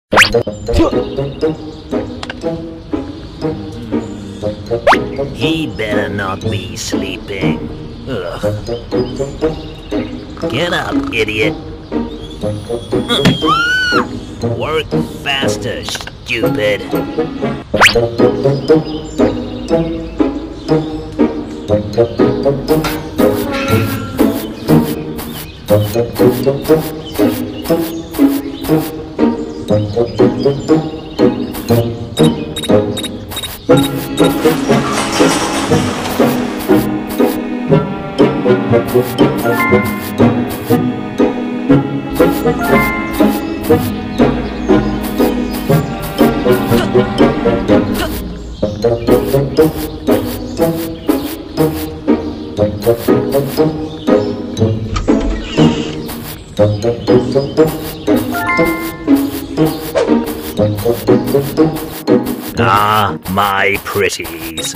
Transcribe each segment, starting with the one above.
He better not be sleeping. Ugh. Get up, idiot. Work faster, stupid. Ah, my pretties.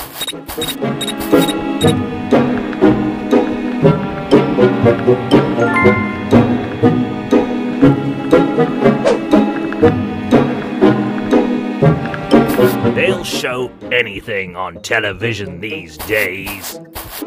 They'll show anything on television these days.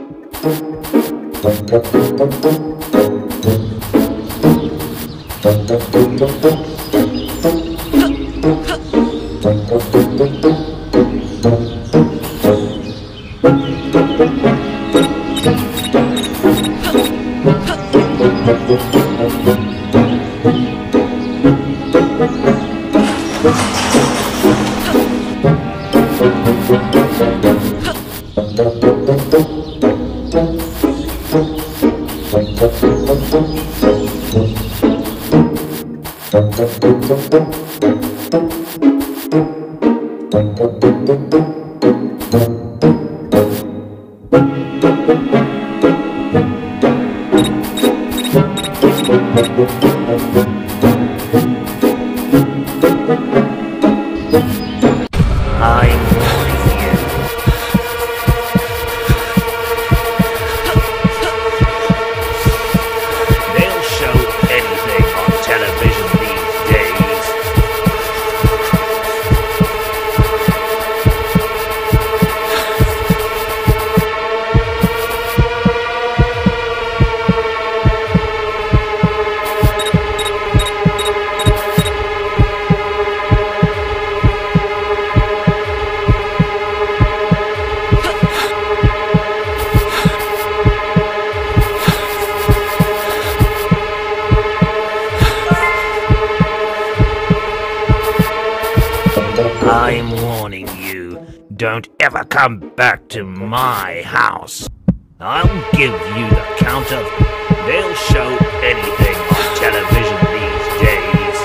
I'm warning you, don't ever come back to my house. I'll give you the count of... They'll show anything on television these days.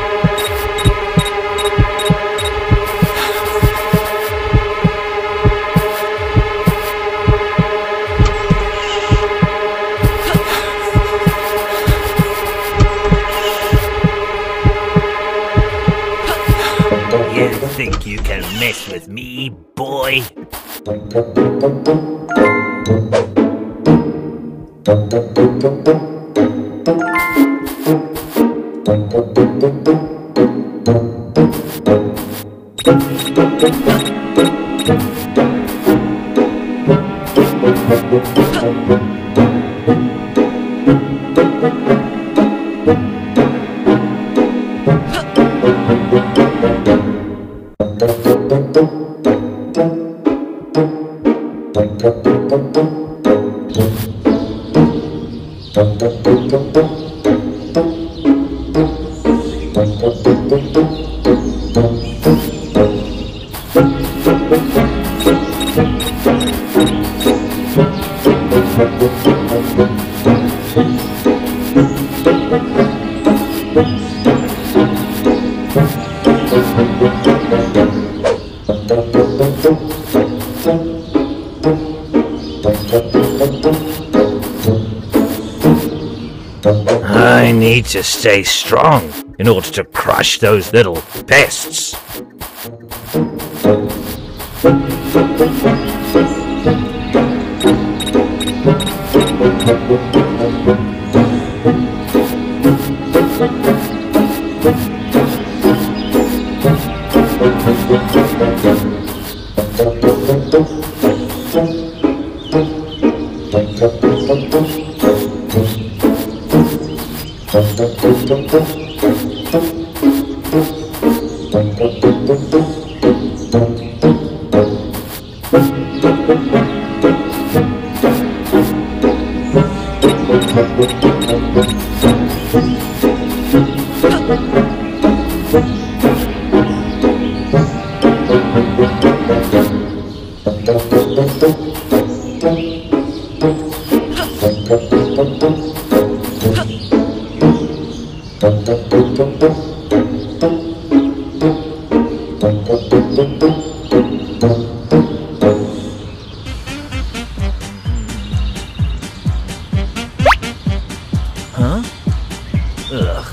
You think you can mess with me, boy? I need to stay strong in order to crush those little pests. Huh? Ugh.